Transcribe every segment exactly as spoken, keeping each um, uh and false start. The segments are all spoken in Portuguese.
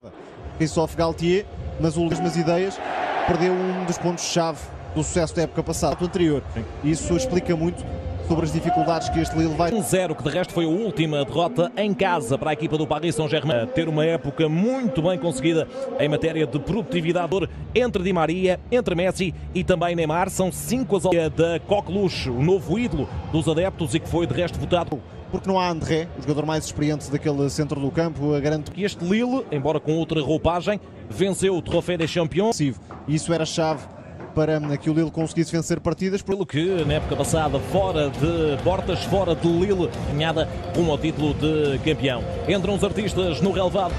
Christophe Galtier, nas últimas ideias, perdeu um dos pontos-chave do sucesso da época passada, do anterior. Isso explica muito sobre as dificuldades que este Lille vai... um zero, que de resto foi a última derrota em casa para a equipa do Paris Saint-Germain. Ter uma época muito bem conseguida em matéria de produtividade entre Di Maria, entre Messi e também Neymar. São cinco as da Coqueluche, o novo ídolo dos adeptos e que foi de resto votado. Porque não há André, o jogador mais experiente daquele centro do campo, garante que este Lille, embora com outra roupagem, venceu o Trophée des Champions. E isso era chave para que o Lille conseguisse vencer partidas. Pelo que, na época passada, fora de portas, fora de Lille, ganhada rumo ao título de campeão. Entram os artistas no relevado.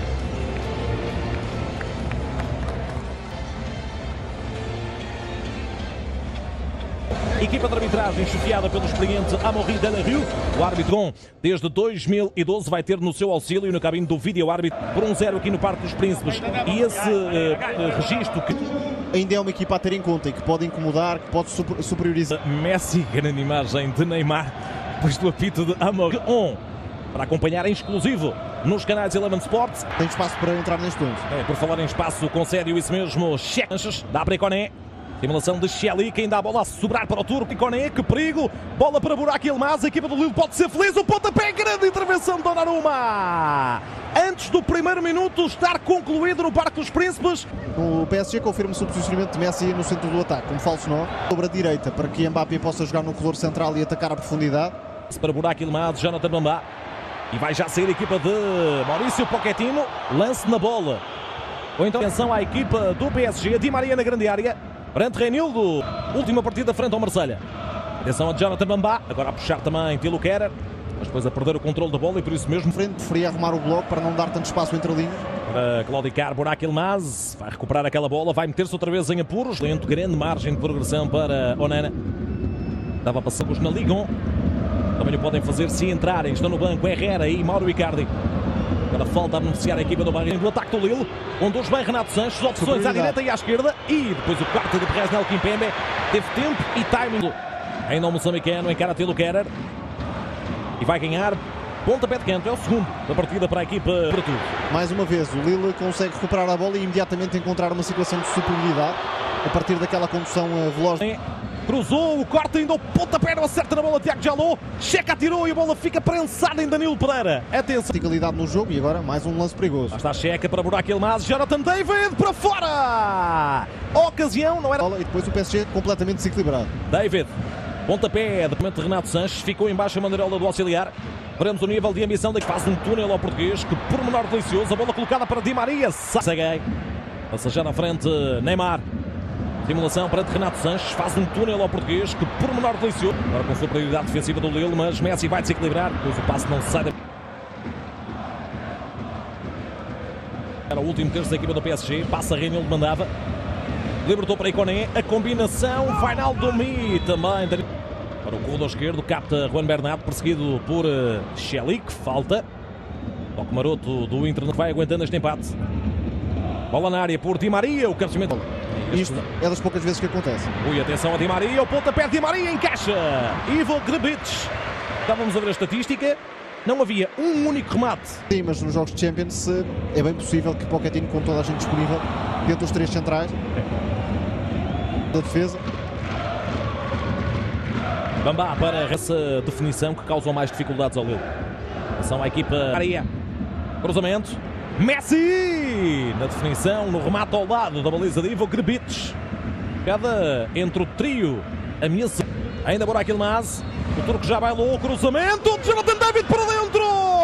Equipa de arbitragem chefiada pelo experiente Amaury Delarue. O árbitro, desde dois mil e doze, vai ter no seu auxílio na cabine do vídeo-árbitro por um zero aqui no Parque dos Príncipes. E esse uh, registro que... ainda é uma equipa a ter em conta e que pode incomodar, que pode super, superiorizar. Messi, grande imagem de Neymar, depois do apito de Amaury. On, para acompanhar em exclusivo nos canais Eleven Sports. Tem espaço para entrar neste onze. É, por falar em espaço, concede isso mesmo. Cheques, dá para Iconé. Simulação de Shelly, que ainda a bola a sobrar para o turco. Iconé, que perigo. Bola para Burak Yilmaz. A equipa do Lille pode ser feliz. O pontapé, grande intervenção de Donnarumma. Antes do primeiro minuto estar concluído no Parque dos Príncipes. O P S G confirma o substitucionamento de Messi no centro do ataque, como falso nó, sobre a direita, para que Mbappé possa jogar no corredor central e atacar a profundidade. Para Burak Yilmaz, Jonathan Bamba. E vai já sair a equipa de Maurício Pochettino. Lance na bola. Ou então atenção à equipa do P S G. Di Maria na grande área. Perante Reinildo, última partida frente ao Marselha. Atenção a Jonathan Bamba, agora a puxar também Thilo Kehrer, mas depois a perder o controle da bola e por isso mesmo... Frente, preferia arrumar o bloco para não dar tanto espaço entre linhas. Para claudicar Burak Yilmaz, vai recuperar aquela bola, vai meter-se outra vez em apuros. Lento, grande margem de progressão para Onana. Dava passagos na Ligue um. Também o podem fazer se entrarem, estão no banco Herrera e Mauro Icardi. Agora falta a beneficiar a equipa do Bahrein do ataque do Lille. Conduz bem Renato Sanches, opções à direita e à esquerda. E depois o quarto de Presnel Kimpembe. Teve tempo e timing. Ainda o moçambicano encara Thilo Kehrer. E vai ganhar pontapé de canto. É o segundo da partida para a equipa. Para tudo. Mais uma vez, o Lille consegue recuperar a bola e imediatamente encontrar uma situação de superioridade a partir daquela condução veloz. Cruzou, o corte ainda o pontapé, não acerta na bola Tiago Jalot. Checa atirou e a bola fica prensada em Danilo Pereira. Atenção. Verticalidade no jogo e agora mais um lance perigoso. Lá está a checa para Burak Yilmaz. Jonathan David para fora. Ocasião, não era... E depois o P S G completamente desequilibrado. David, pontapé de momento de Renato Sanches. Ficou embaixo a bandeirola do auxiliar. Veremos o nível de ambição de que faz um túnel ao português. Que pormenor delicioso. A bola colocada para Di Maria. Segue. Passa já na frente Neymar. Simulação perante Renato Sanches, faz um túnel ao português, que pormenor delicioso. Agora com superioridade defensiva do Lille, mas Messi vai desequilibrar, depois o passe não sai. Era o último terço da equipa do P S G, passa Reinildo, mandava. Libertou para Iconé, a combinação, Wijnaldum também. Para o corredor esquerdo, capta Juan Bernat, perseguido por uh, Shelly, falta. Toque maroto do Inter, que vai aguentando este empate. Bola na área por Di Maria, o cabeceamento. Isto é das poucas vezes que acontece. Ui, atenção a Di Maria, o pontapé de Di Maria encaixa. Ivo Grbic. Estávamos a ver a estatística, não havia um único remate. Sim, mas nos jogos de Champions é bem possível que Pochettino, com toda a gente disponível, dentro dos três centrais da defesa. Bamba para essa definição que causou mais dificuldades ao Lille. Atenção à equipa Maria. Cruzamento. Messi na definição, no remate ao lado da baliza de Ivo Grbic. Cada entre o trio ameaça. Ainda Burak Yilmaz. O turco já bailou o cruzamento de Jonathan David para dentro.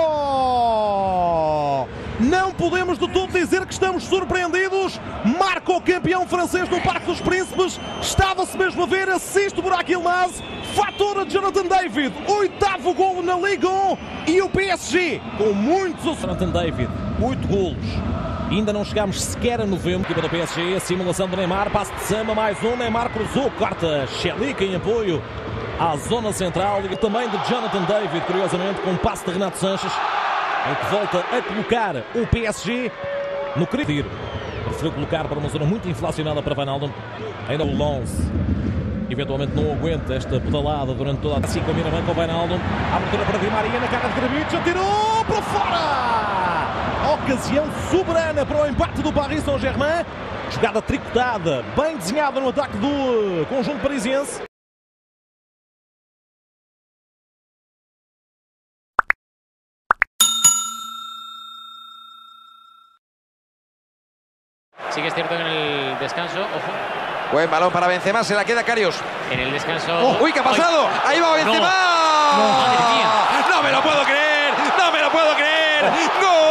Não podemos de todo dizer que estamos surpreendidos. Marca o campeão francês no Parque dos Príncipes. Estava-se mesmo a ver, assiste Burak Yilmaz. Fatura de Jonathan David. Oitavo golo na Ligue um. E o P S G com muitos... Jonathan David, oito golos. Ainda não chegámos sequer a novembro. Equipa do P S G, a simulação de Neymar. Passe de Sama, mais um. Neymar cruzou, corta Shelly em apoio à zona central. E também de Jonathan David, curiosamente, com um passe de Renato Sanches, em que volta a colocar o P S G no tiro. Preferiu colocar para uma zona muito inflacionada para Wijnaldum. Ainda o Lons eventualmente não aguenta esta pedalada durante toda a... Assim combina bem com o Wijnaldum. A abertura para Di Maria na cara de Grbic. Atirou para fora! ocasião soberana para o empate do Paris Saint-Germain. Jogada tricotada, bem desenhada no ataque do conjunto parisiense. Sí que es cierto que en el descanso, ojo. Buen balón para Benzema, se la queda Karius. En el descanso. Oh, ¡Uy, qué ha pasado! ¡Ahí va Benzema! No, no, madre mía. ¡No me lo puedo creer! ¡No me lo puedo creer! ¡Gol!